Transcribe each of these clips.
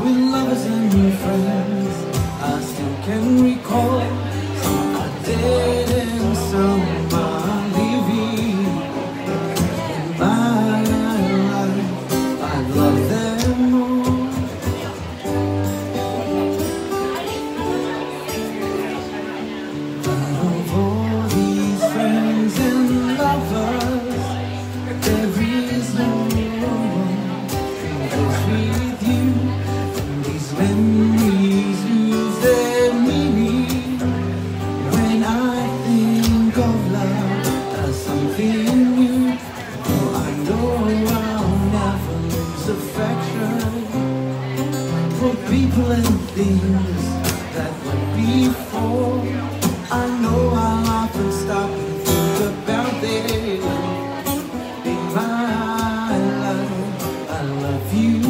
with lovers and new friends. I still can recall some are dead and some are living. In my life, I love them all. But of all these friends and lovers, there is no one who's with you. And these memories lose their meaning when I think of love as something new. Oh, I know I'll never lose affection for people and things that went before. I know I'll often stop and think about them. In my life, I love you.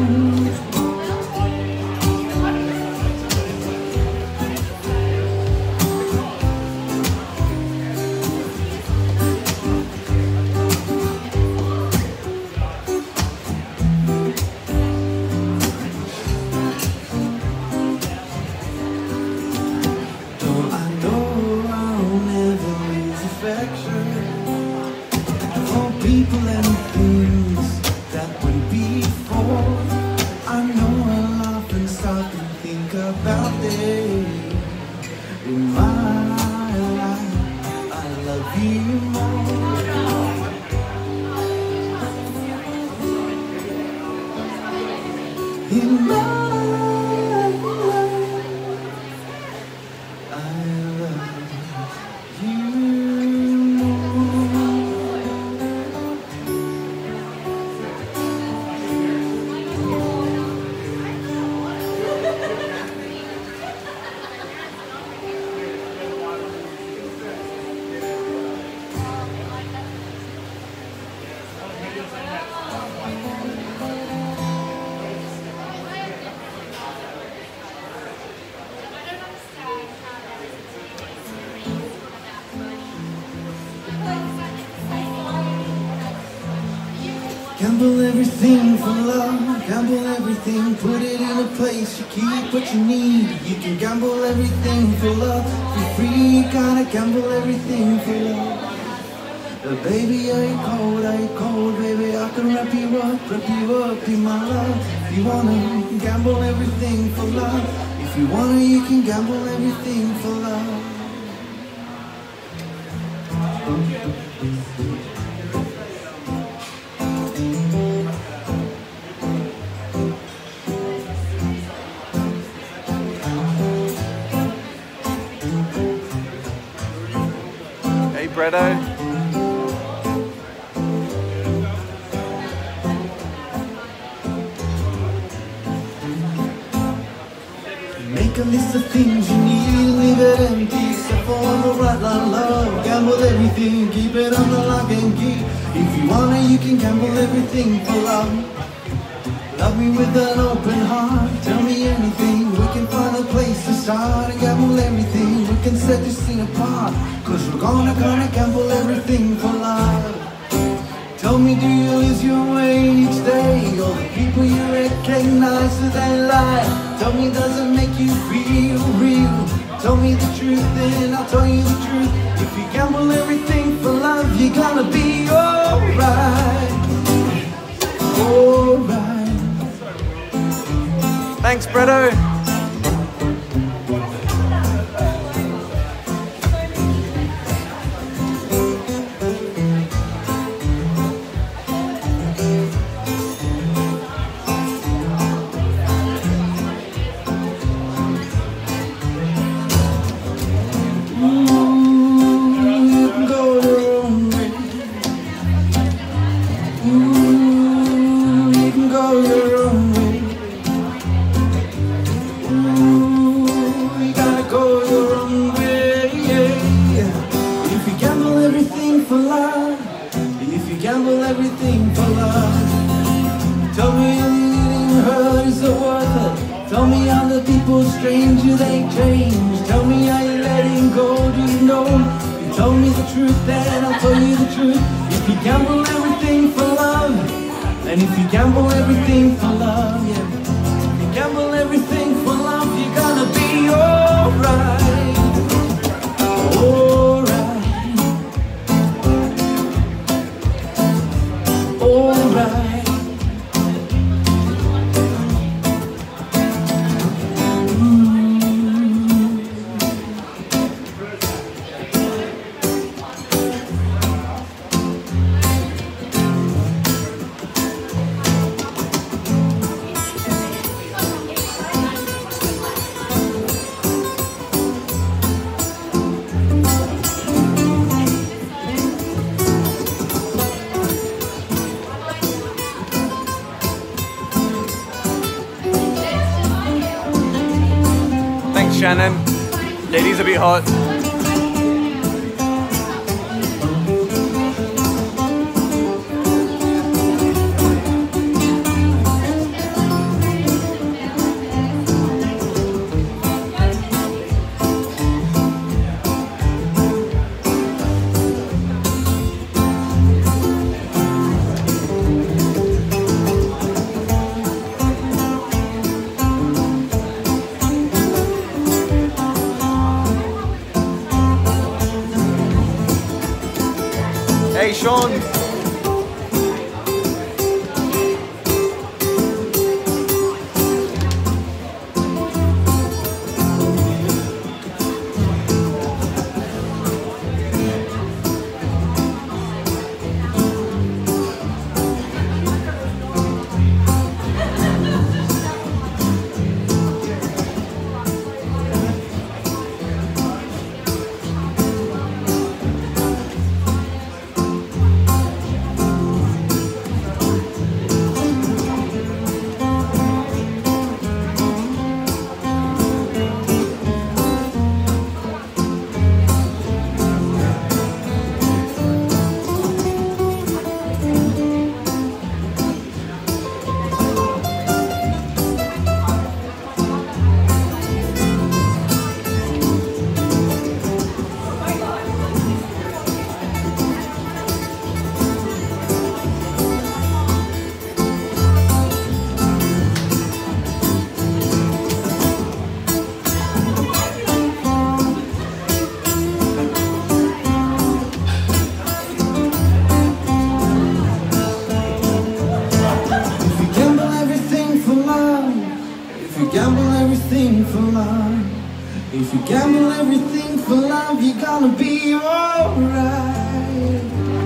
Don't I know I'll never lose affection for people and things that went before. I know I'll often stop and think about them. In my life, I love you more. In my life, I love you more. Gamble everything for love, gamble everything, put it in a place, you keep what you need. You can gamble everything for love, for free, you gotta gamble everything for love. Baby, are you cold, baby, I can wrap you up in my love. If you wanna gamble everything for love, if you wanna, you can gamble everything for love. Hey, Bretto. Make a list of things you need, leave it empty, except for the right line love. Gamble everything, keep it on the lock and key. If you wanna, you can gamble everything for love. Love me with an open heart, tell me anything. We can find a place to start and gamble everything. We can set this thing apart, cause we're gonna gamble everything for love. Tell me, do you lose your way each day? All the people you recognize, do they lie? Tell me, does it make you feel real? Tell me the truth and I'll tell you the truth. If you gamble everything for love, you're gonna be alright. Alright. Thanks, Bretto. Gamble everything for love. Tell me anything hurt is it worth it. Tell me how the people stranger they change. Tell me how you're letting go, do you know? You tell me the truth, then I'll tell you the truth. If you gamble everything for love, and if you gamble everything for love, yeah. Shannon. Ladies a bit hot. Hey, Sean. If you gamble everything for love, you're gonna be alright.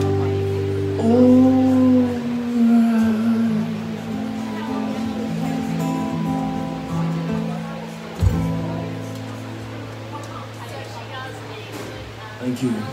Alright. Thank you.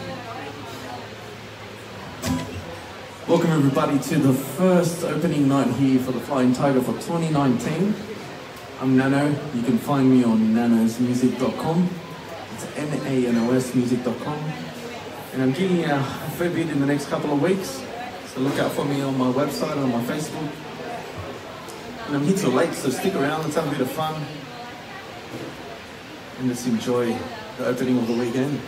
Welcome everybody to the first opening night here for the Flying Tiger for 2019. I'm Nano. You can find me on nanosmusic.com. It's nanosmusic.com. And I'm getting a fair bit in the next couple of weeks. So look out for me on my website and on my Facebook. And I'm here till late, so stick around, let's have a bit of fun. And let's enjoy the opening of the weekend.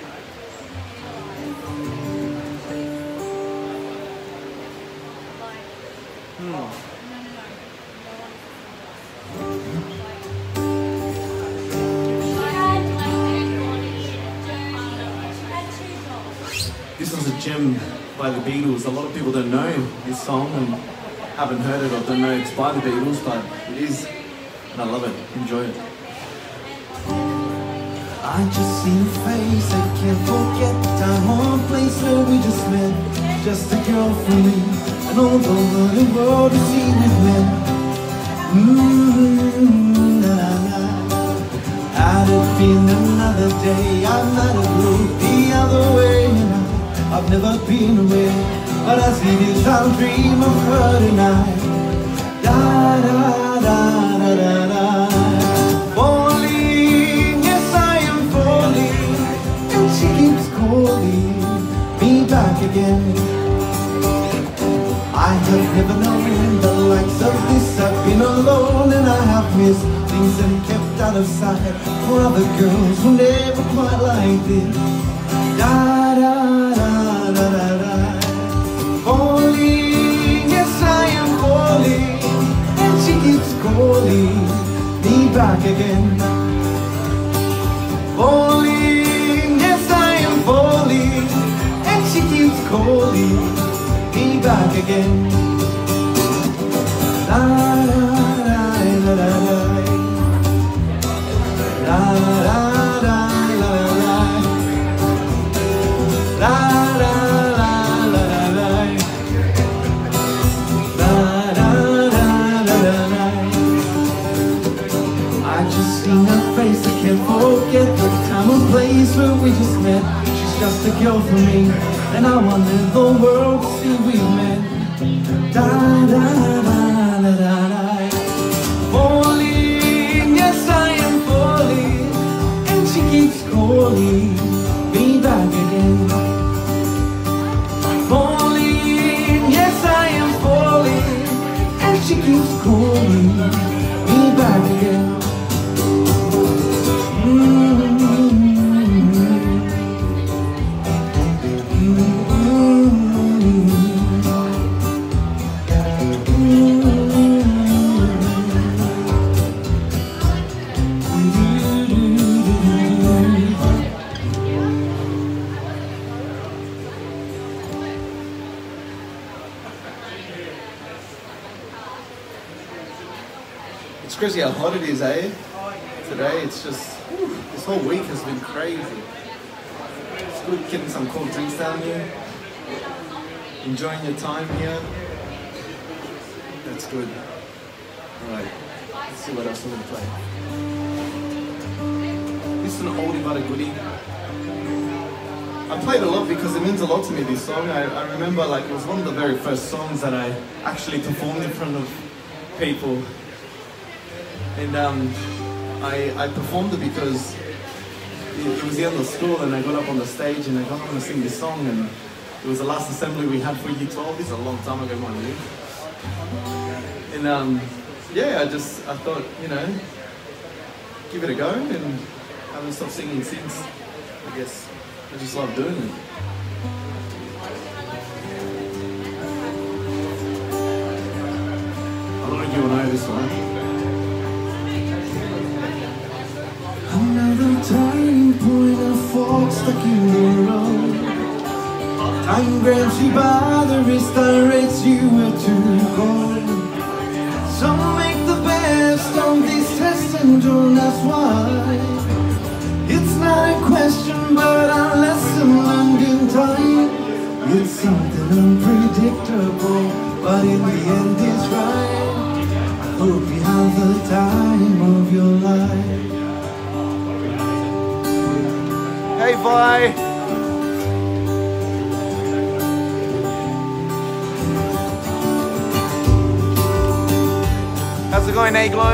This was a gem by the Beatles. A lot of people don't know this song and haven't heard it or don't know it's by the Beatles, but it is, and I love it. Enjoy it. I just see your face, I can't forget the time or place where we just met. Just a girl for me, and all the world to see we've met. Had it been another day, I might have looked the other way. I've never been away, but as it is, I'll dream of her tonight. Da da da da da da. Falling, yes I am falling, and she keeps calling me back again. I have never known the likes of this. I've been alone and I have missed things and kept out of sight for other girls who never quite like this. Da da da da da da. Falling, yes I am falling, and she keeps calling me back again. Falling, yes I am falling, and she keeps calling me back again. La la la la la la. La la la la la. La la la la la. La la la la la. I just seen her face, I can't forget the time and place where we just met. She's just a girl for me, and I wanted the world to see we met. Da da da da da da. Falling, yes I am falling, crazy how hot it is, eh? Today it's just, this whole week has been crazy. It's good getting some cold drinks down here, enjoying your time here. That's good. Alright, let's see what else I'm going to play. This is an oldie but a goodie. I played a lot because it means a lot to me, this song. I remember like it was one of the very first songs that I actually performed in front of people. And I performed it because it was the end of school and I got up on the stage and I got up to sing this song, and it was the last assembly we had for Year 12. This is a long time ago, mind you. And yeah, I thought, you know, give it a go, and I haven't stopped singing since, I guess. I just love doing it. I don't know if you will know this one. Another turning point, a fork stuck in the road. Time grabs you by the wrist, directs you where to go. Some make the best of this test and don't ask why. It's not a question, but a lesson learned in time. It's something unpredictable, but in the end it's right. I hope you have the time of your life. Hey, Vi! How's it going, A-Glow?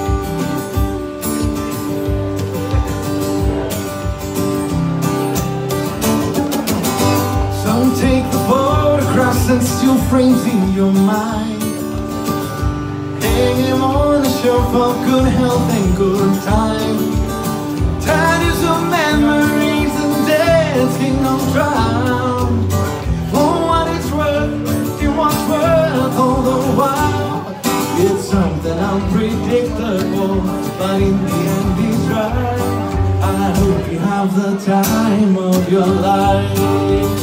Take the photographs and still frames in your mind. Hang him on a shelf of good health and good time. Tattoos of memories and days kingdom drown. For what it's worth, it was worth all the while. It's something unpredictable, but in the end it's right. I hope you have the time of your life.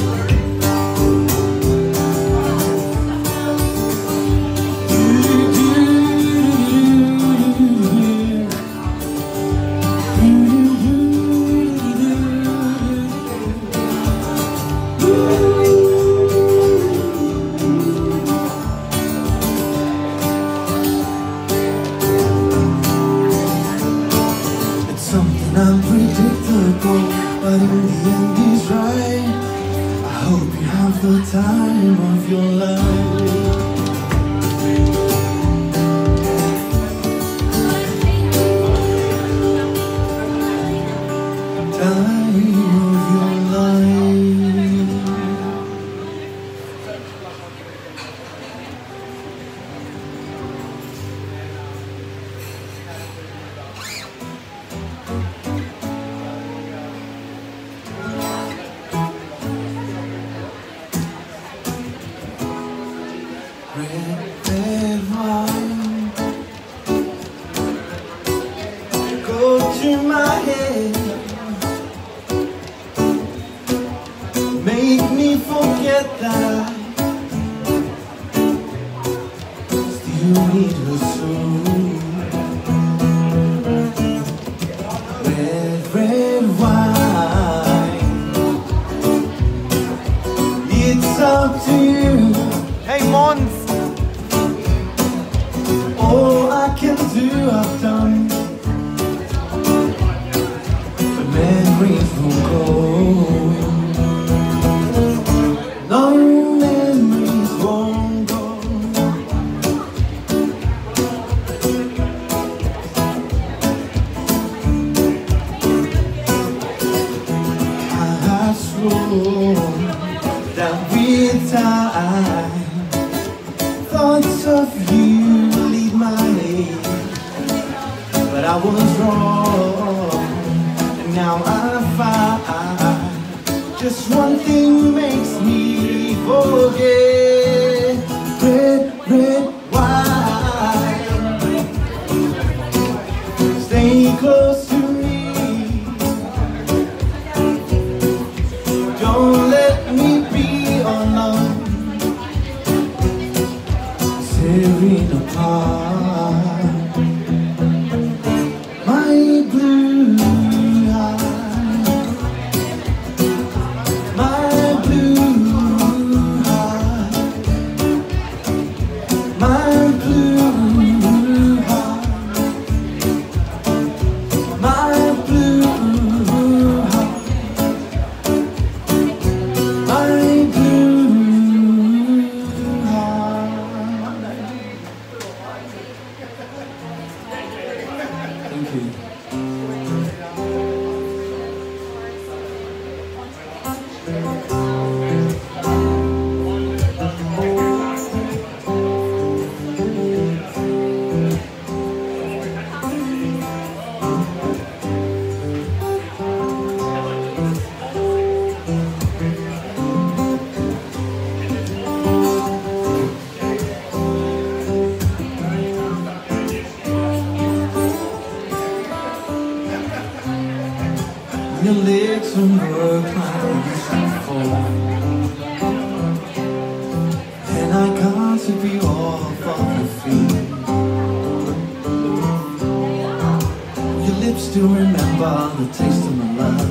Unpredictable, but in the end he's right. I hope you have the time of your life. Time of your life. Red wine, go to my head, make me forget that I still need her soul. Red wine, it's up to you. Hey, Mons! All I can do, I've done. The memories will go. No memories won't go. I have sworn that with time, thoughts of you lead my way, but I was wrong, and now I find just one thing makes me forget. Red wine, stay close to me, don't let me be alone. Tearing apart, Thank you. Your legs don't work like they used to before, and I got to be off of your feet. Your lips still remember the taste of my love.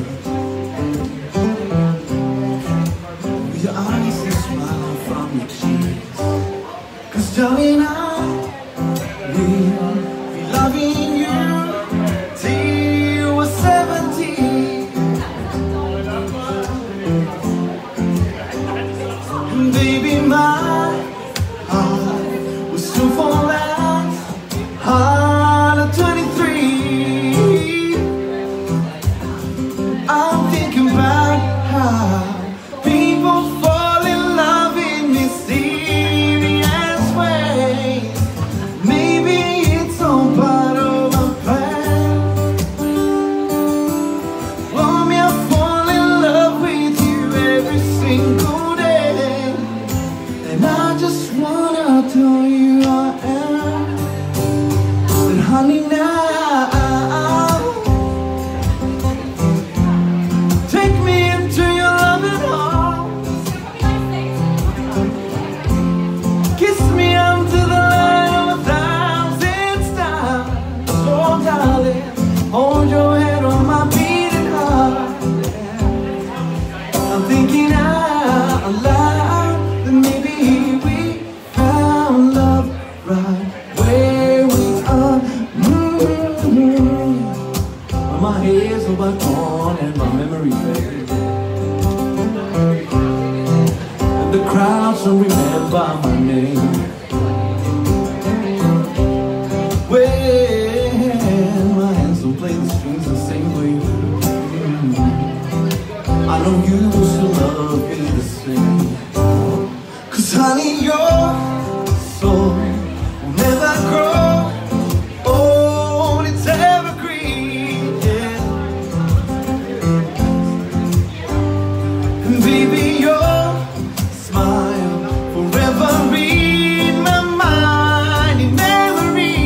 With your eyes that smile from your cheeks. 'Cause darling, I will be loving you till we're 70. Baby, my heart was soon fall out heart of 23. I'm thinking about how people fall in love in mysterious ways. Maybe it's all part of a plan. Want me to fall in love with you every single day. And I just wanna tell you I am. But honey, now take me into your loving arms. Kiss me under the light of 1,000 stars. Oh darling, hold your head on my beating heart. I'm thinking out loud that maybe we found love right where we are. My hair's all back on and my memory fades, and the crowds don't remember my name. When my hands don't play the strings the same way, I know you will still love me the same. 'Cause honey, your soul will never grow old, it's evergreen, yeah. And baby, your smile forever in my mind in memory.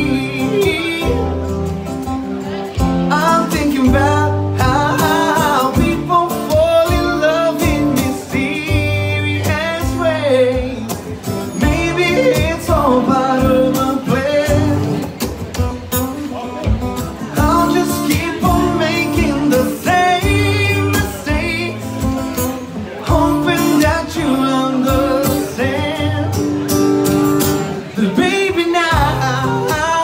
I'm thinking about how people fall in love in mysterious ways. Maybe it's all part of a plan. I'll just keep on making the same mistakes, hoping that you understand. But baby, now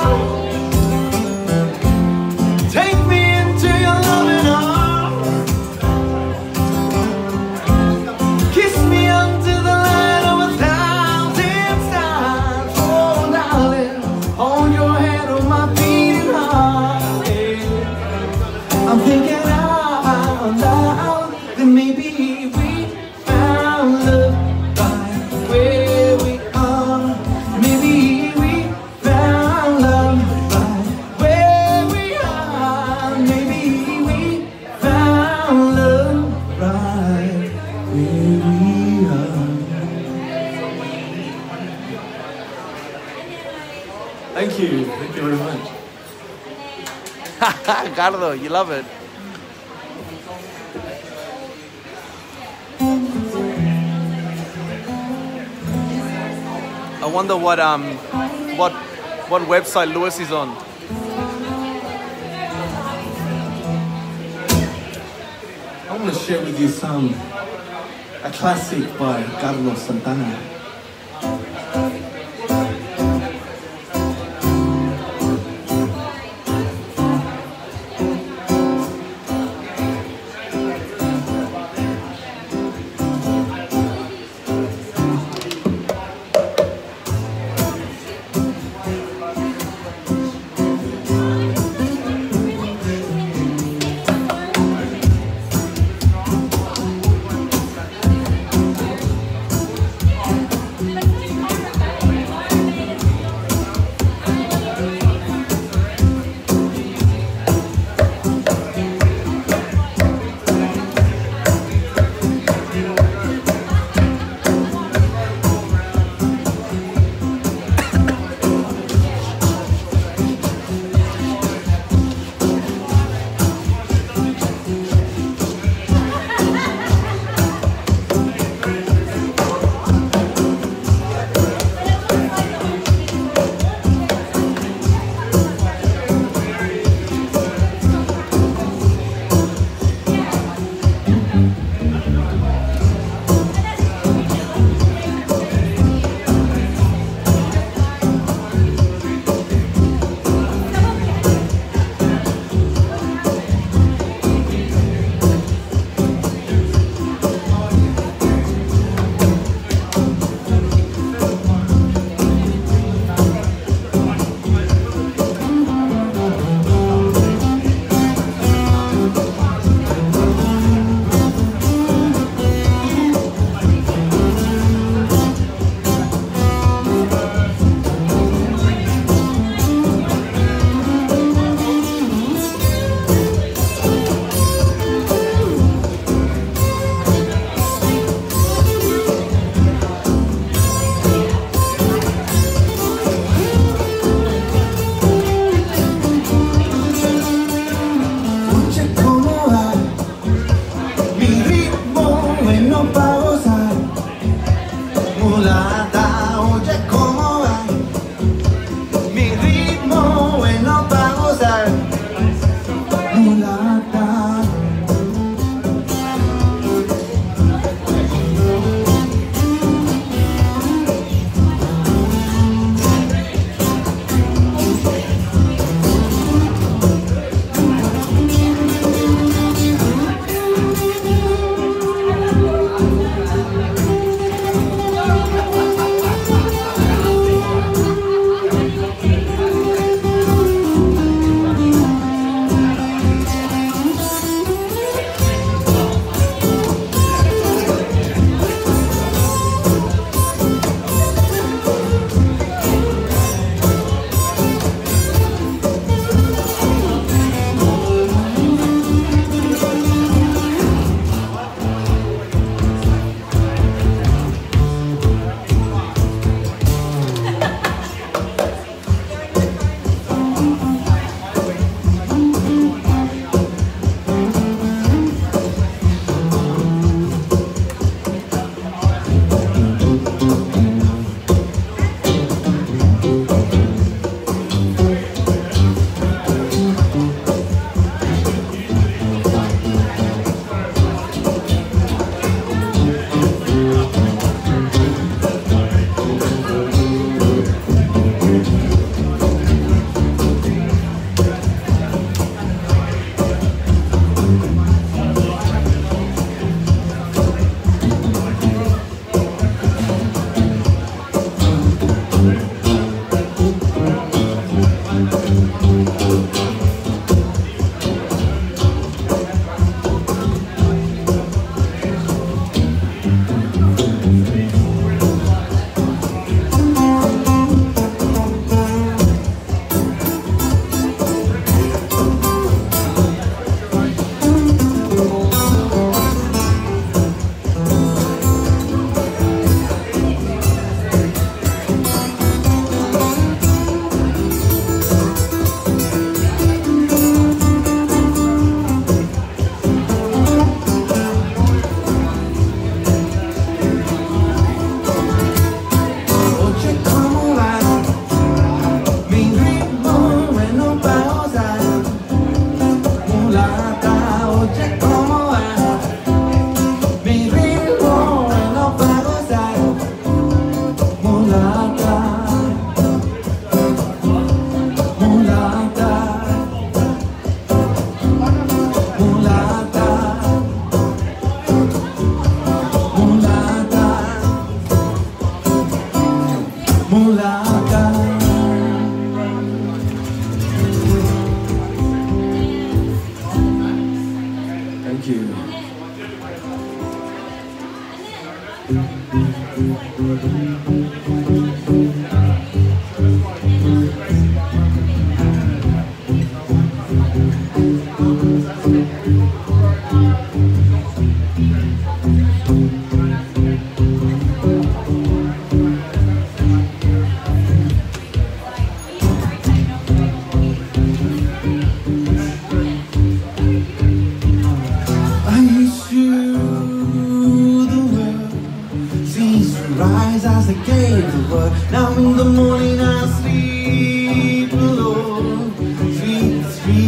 take me into your loving arms. Kiss me under the light of 1,000 stars. Oh darling, hold your head on my beating heart, yeah. I'm thinking out loud that maybe we found love right where we are. Maybe we found love right where we are. Maybe we found love right where we are. Thank you very much. Gardo, you love it. I wonder what website Lewis is on. I want to share with you a classic by Carlos Santana.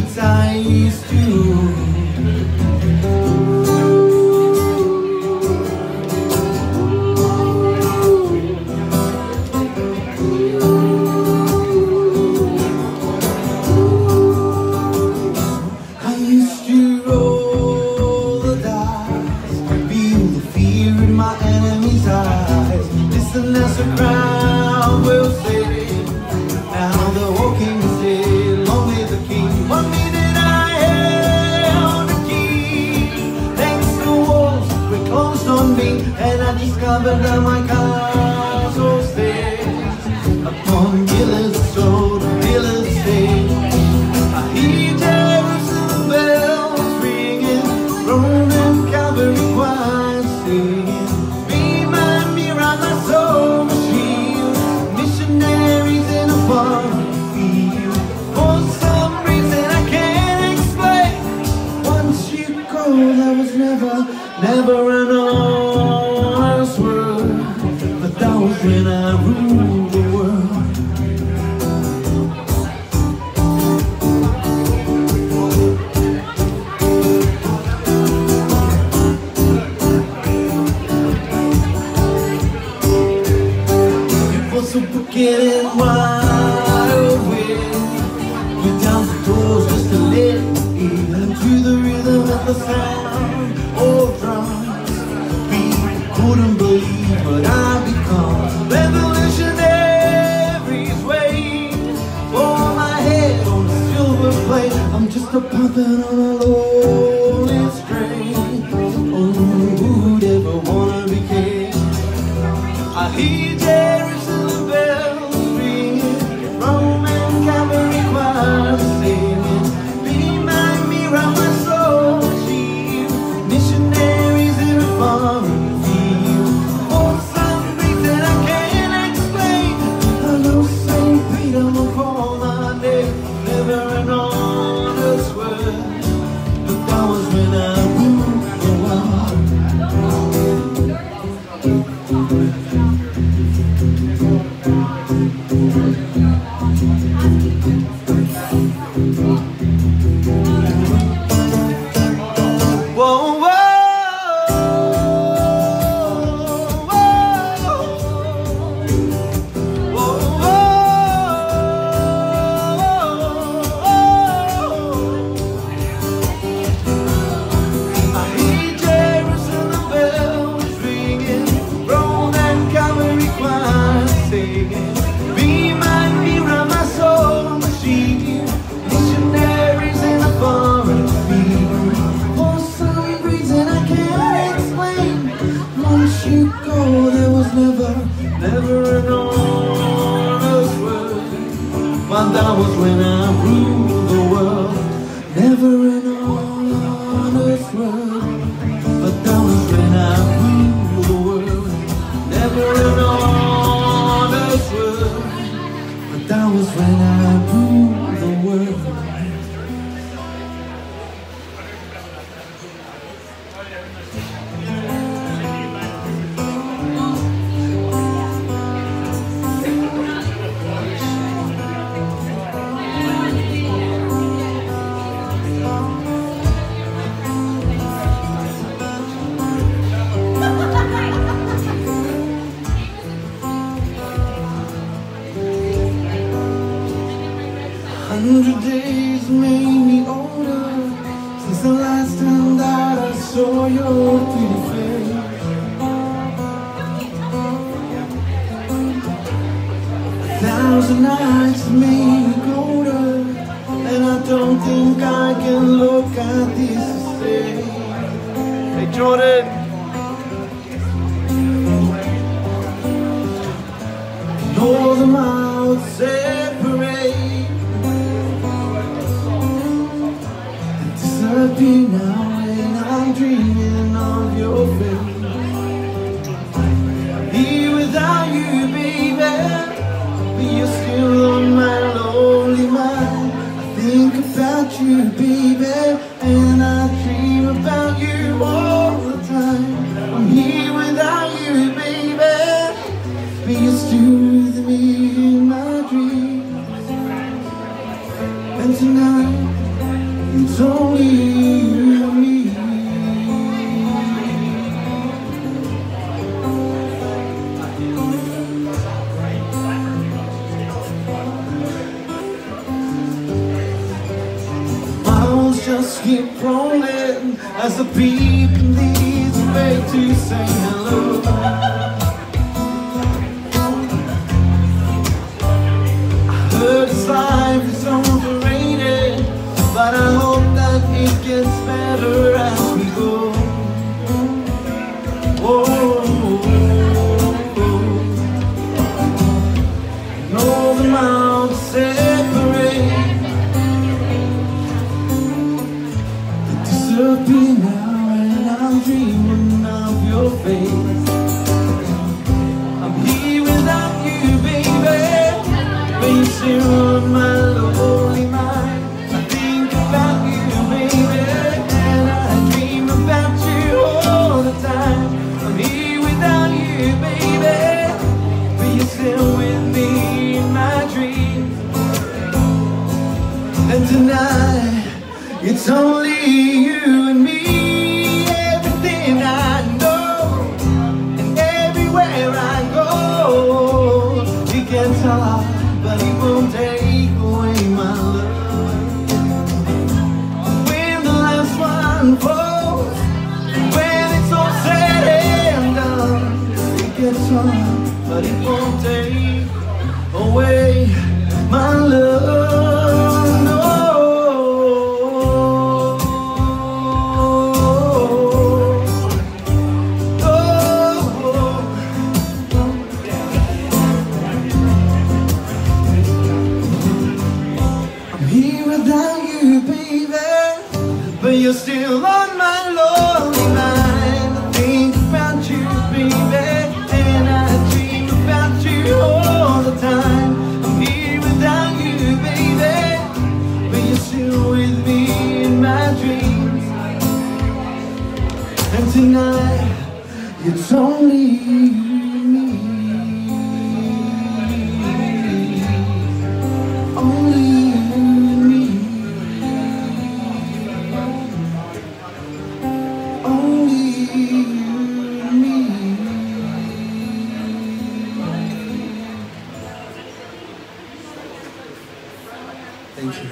nights I used to. I used to roll the dice, feel the fear in my enemy's eyes. Listen as the crowd will say, now the walking is dead, long live the king. 1 minute I held the key, thanks to walls were closed on me, and I discovered that my castle stands upon Gilead's road, Gilead's stage. I hear Jerusalem bells ringing, Roman cavalry choir singing. Be my mirror, my soul machine, missionaries in a foreign field. For some reason I can't explain, once you go there was never an honest word. But that was when I ruled the world. So getting wild wind, put down the doors just to let it in, and to the rhythm of the sound of drums. We couldn't believe what I've become. Revolutionaries wait for my head on a silver plate. I'm just a puppet on a lonely string. Oh, who'd ever wanna be king? I hear Jerusalem bells ringing, Roman cavalry choir singing. Be my mirror, my soul shield, missionaries in a foreign field. For some reason I can't explain, I know St. Peter will call my name, never an honest word. But that was when I ruled the world. Whoa, whoa, whoa, whoa, I hear Jerusalem bells ringing, Roman cavalry choir singing. Be my mirror, my soul machine, missionaries in a foreign field. For some reason I can't explain, once you go there was never an honest word. But that was when I ruled the world. Never an honest word. But that was when I ruled the world. Never an honest word. But that was when I ruled the world. Hundred days made me older since the last time that I saw your pretty face. 1,000 nights made me colder, and I don't think I can look at this the same. Hey Jordan. All the miles separate and disappear now when I'm dreaming of your face. Here without you, baby, but you're still on my lonely mind. I think about you, baby, and I dream about you all the time. I'm here without you, baby, but you're still with me in my dreams. And tonight It's only you and me. Miles just keep rolling as the beat leads the way to say hello. I heard this life is overrated, but I hope that it gets better as we go. No the mountains separate, they disappear now, and I'm dreaming of your face. I'm here without you, baby, when you sit on my lonely mind. I think about you, baby, and I dream about you all the time. I'm here without you, baby, but you're still with me in my dreams. And tonight, it's only you and me. Everything I know, and everywhere I go, we can talk, but it won't take away my love. When the last one falls, when it's all said and done, it gets hard, but it won't take away my love. No. I'm here without you, baby, but you're still on my lonely mind. I think about you, baby, and I dream about you all the time. I'm here without you, baby, but you're still with me in my dreams. And tonight, it's only you and me. Only you and me. Only you and me. Thank you.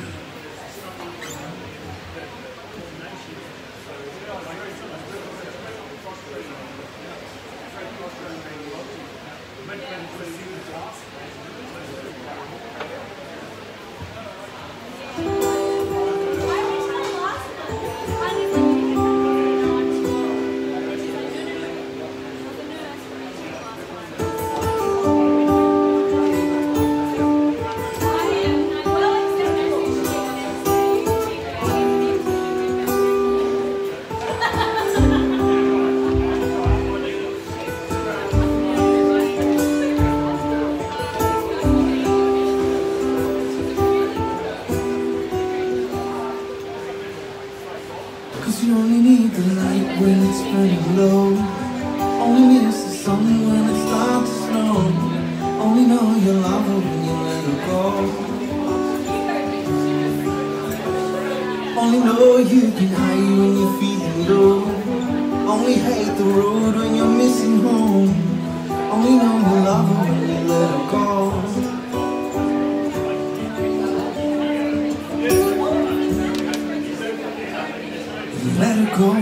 Cause you only need the light when it's burning low. Only miss the sun when it starts to snow. Only know you love her when you let her go. Only know you can hide when you're feeling low. Only hate the road when you're missing home. Only know you love her when you let her go. Let her go.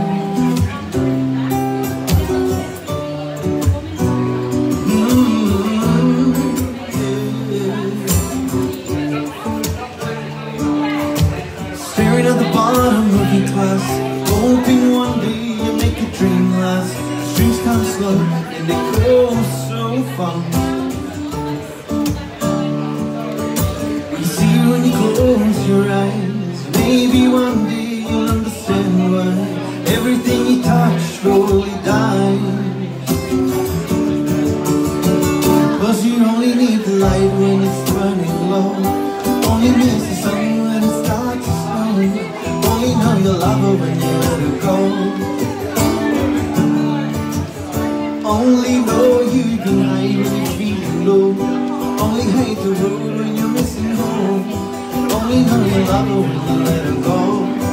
Staring at the bottom of your class, hoping one day you make a dream last. The strings come slow and they go so fast. You see when you close your eyes, maybe one day you'll understand why everything you touch slowly dies. Cause you only need the light when it's burning low. Only miss the sun when it starts to snow. Only know you love her when you let her go. Only know you can hide when you're feeling low. Only hate the road when you're missing home. Only know you love her when you let her go.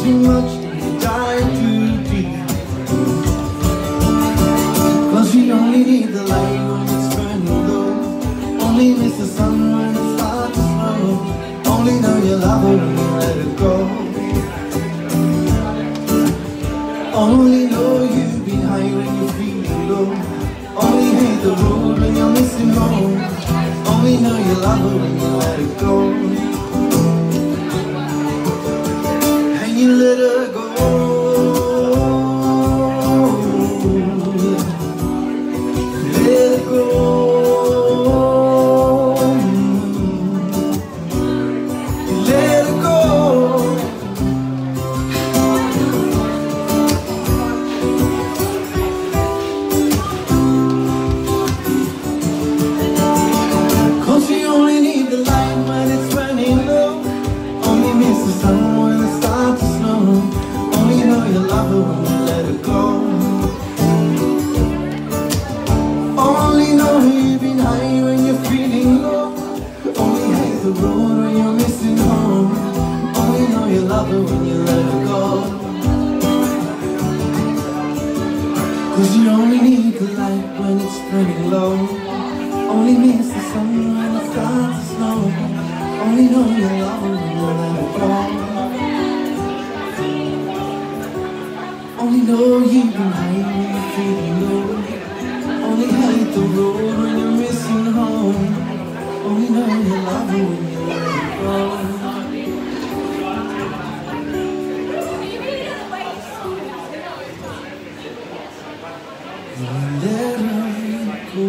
too much and you dive too deep. Cause you only need the light when it's burning low. Only miss the sun when it starts to snow. Only know you love her when you let it go. Only know you've been high when you're feeling low. Only hate the road when you're missing home. Only know you love her when you let it go. And you let her go. Let it go. Let it go. Only know you've been high when you're feeling low. Only hate the road when you're missing home. Only know you love her when you let her go. Cause you only need the light when it's burning low. Only miss the sun when it starts to snow. Only know you love her when you let her go. Only know you've been high when you're feeling low. Only hate the road when you're missing home. Only know you love her when you let it go. Let her go.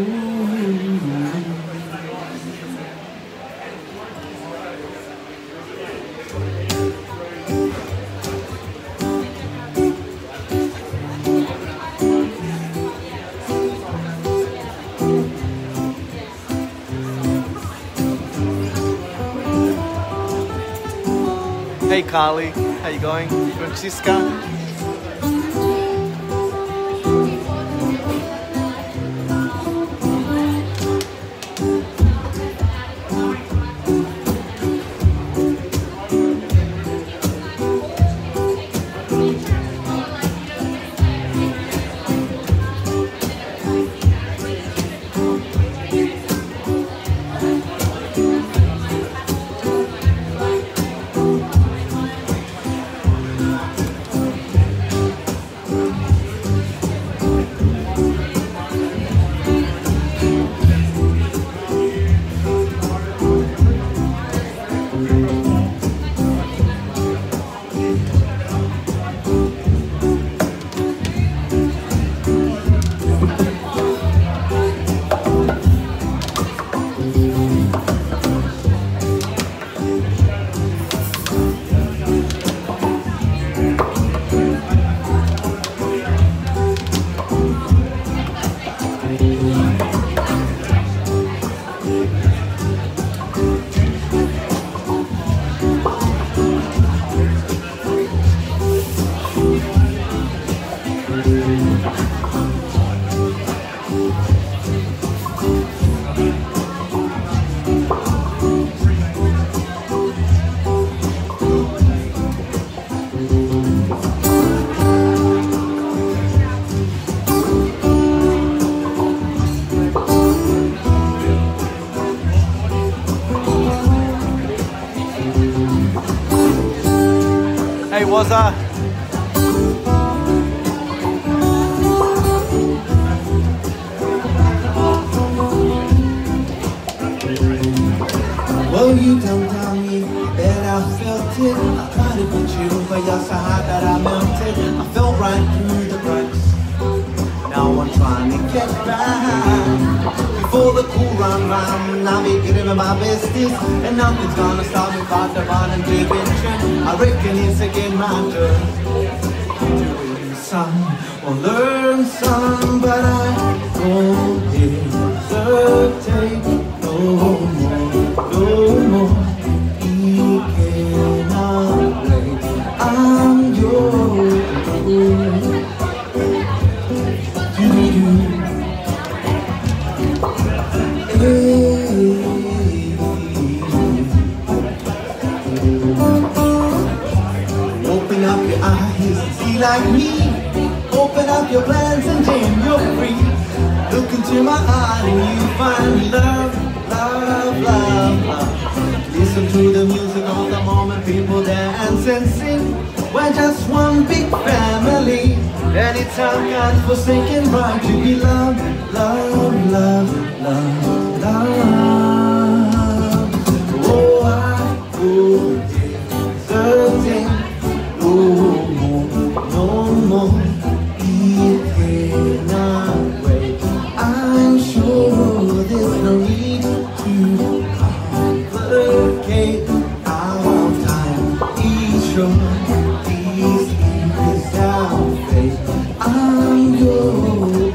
Hey Carly, how you going? Francisca? Hey, Wazza. Well, you don't tell me that I felt it. I tried to put you, but you're so hot that I melted. I fell right through the cracks. Now I'm trying to get back. Before the cool run round, I'll be giving my business. And nothing's gonna stop me but the run and prevention. I reckon it's again my turn to win some or learn some, but I won't hesitate no more, no more. You cannot wait. I'm yours. Open up your up your plans and then you're free. Look into my heart and you find love, love, love, love. Listen to the music of the moment, people dance and sing. We're just one big family, and it's our God-forsaken right to be loved, love, love, love, love. Oh, I would give certain no more, no more. It cannot wait. I'm sure there's no need to complicate our time. Each show. I'm yours.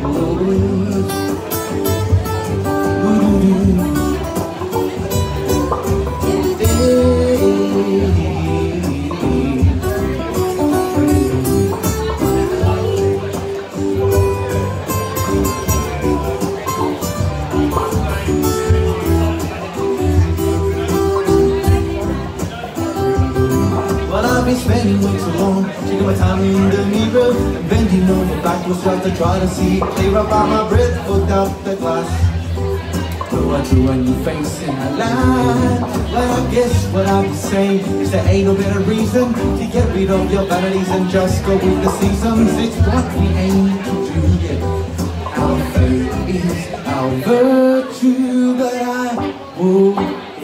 Well, I've been spending way too long, taking my time in the mirror, bending over backwards just to try to see it clear up by my breath, hooked up the glass. Though I drew a new face in the light, well, I guess what I'll be saying is there ain't no better reason to get rid of your vanities and just go with the seasons. It's what we aim to do, yeah. Our faith is our virtue, but I won't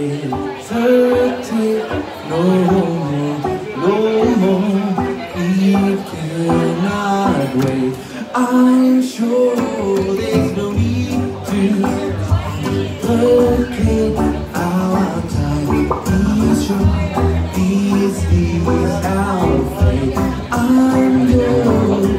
hesitate no more, no more. It cannot wait. I'm sure there's no need to complicate our time. Be sure this is our fate. I'm yours.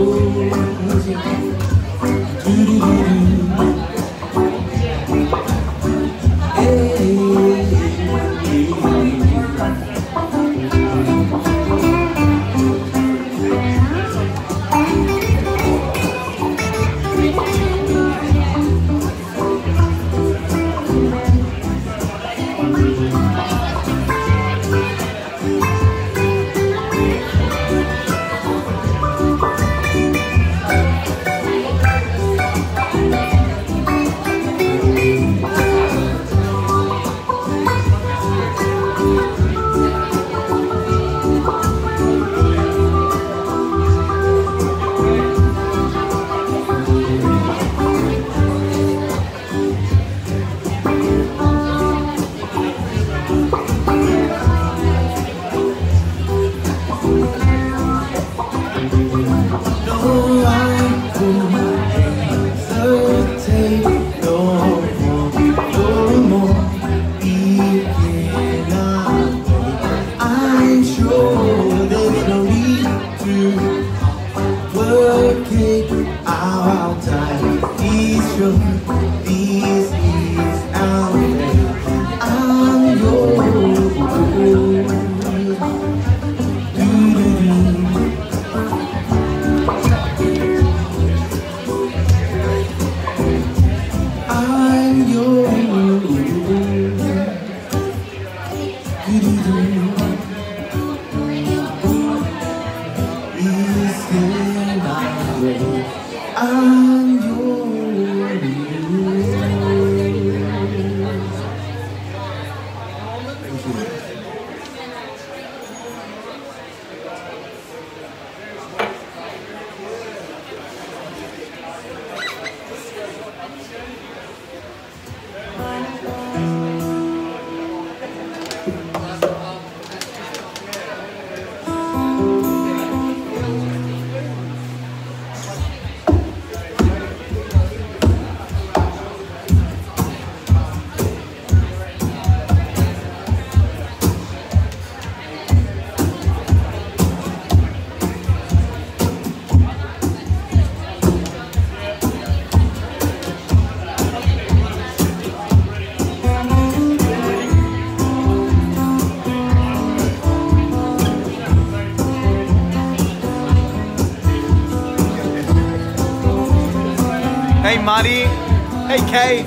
Hey Marty. Hey Kay.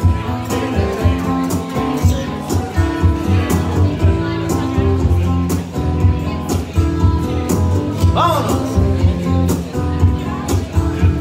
Vámonos.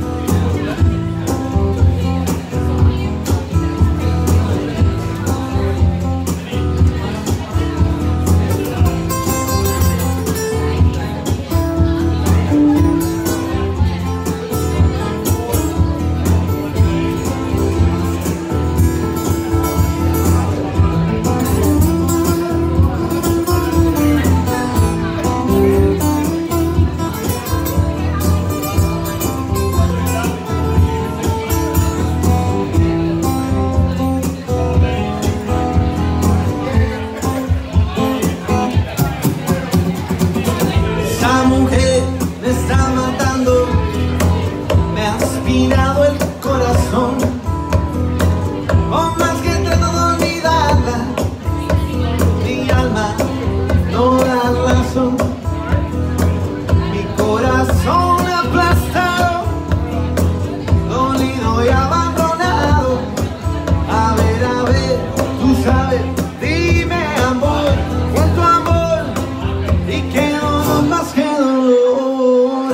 espinado el corazón, por más que trato de olvidarla, mi alma no da razón. Mi corazón aplastado, dolido y abandonado. A ver, tú sabes, dime amor, cuánto amor, y que no más que dolor.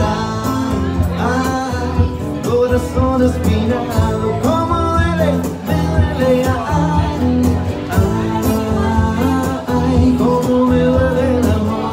Corazón espinado, como duele, me duele, ay, como me duele el amor.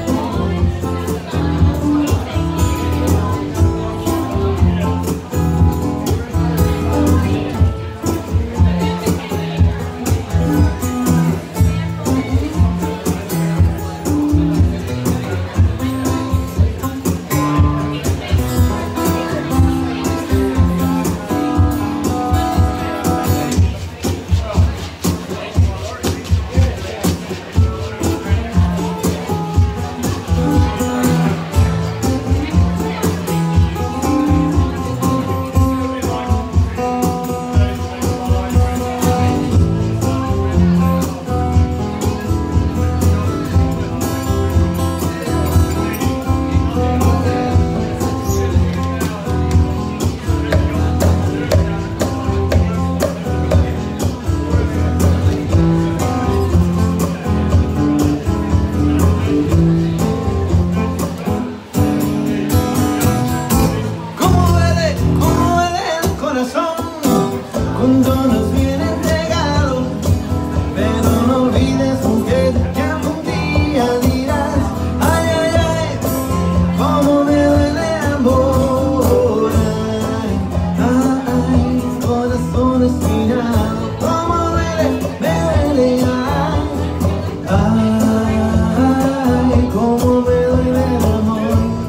Cuando nos viene entregado, pero no olvides mujer que algún día dirás, ay, ay, ay, cómo me duele amor, ay, corazón espinado, cómo duele, me duele, ay, cómo me duele el amor.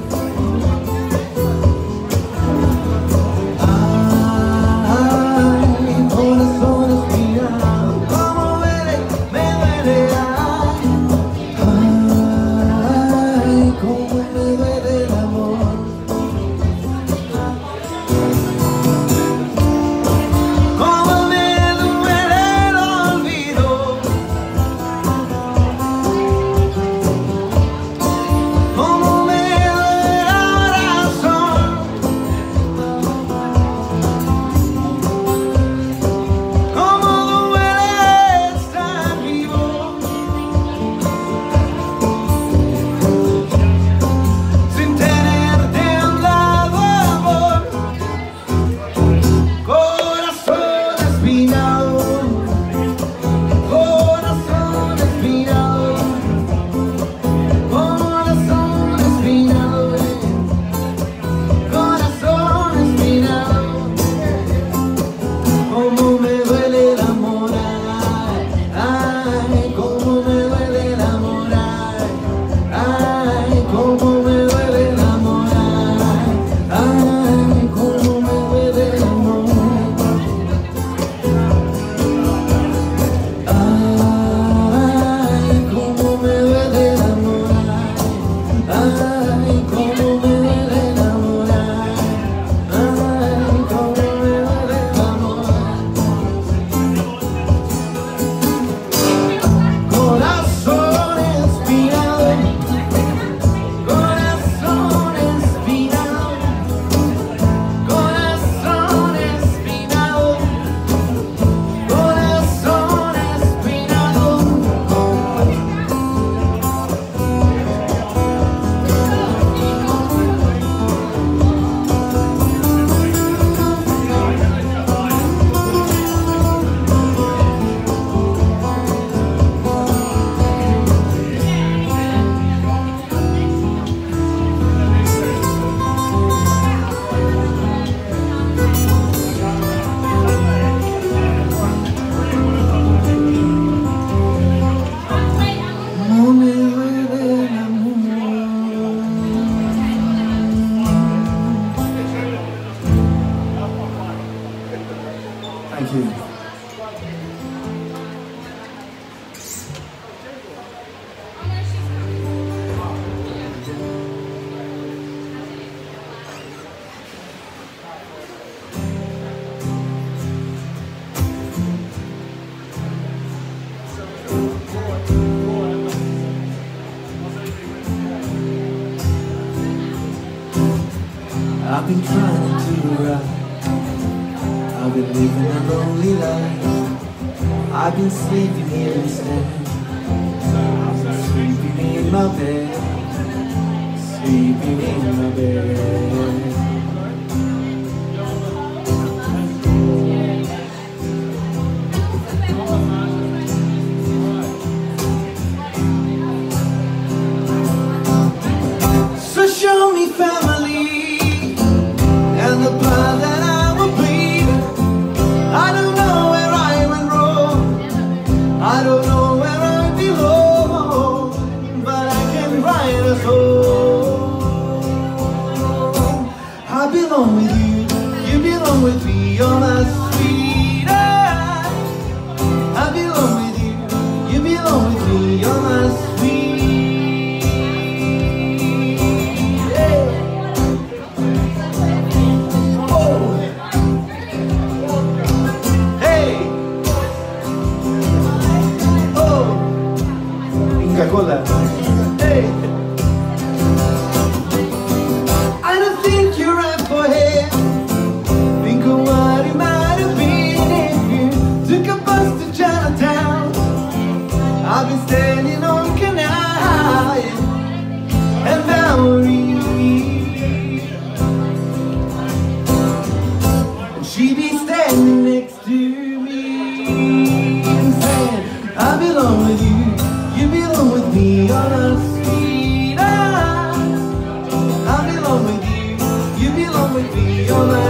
Thank you. been trying to do right. I've been living a lonely life. I've been sleeping here instead. I've been sleeping in my bed. Sleeping in my bed. So show me family and the blood that I will bleed. I don't know where I went wrong. I don't know where I belong, but I can write a song. I belong with you, you belong with me, you're my sweetheart. I belong with you, you belong with me, you're my sweetheart. Hey. I don't think you're right for him. Think of what it might have been if you took a bus to Chinatown. I've been standing on Canal and Bowery, and she'd be standing next to me and saying, I belong with you. You belong with me, you're my sweetheart. I belong with you, you belong with me, you're my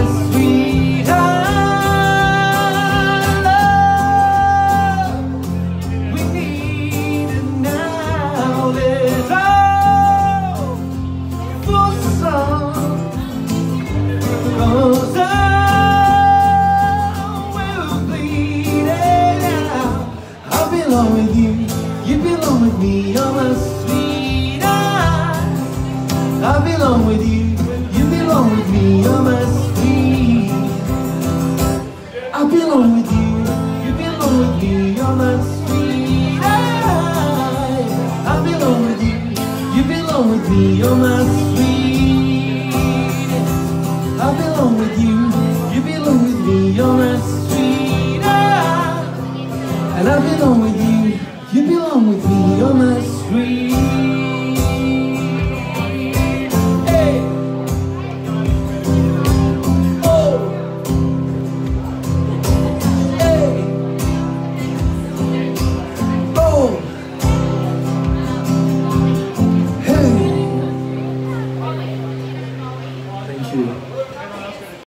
sweetheart. Love, we need it now. Let's hope for some, 'cause I will bleed it out. I belong with you. You belong with me, you're my sweetheart. I belong with you, you belong with me, you're my sweet. I belong with you, you belong with me, you're my sweetheart. I belong with you, you belong with me, you're my sweet. I belong with you, you belong with me, you're my sweetheart. And I belong with you. You belong with me, you're my sweet.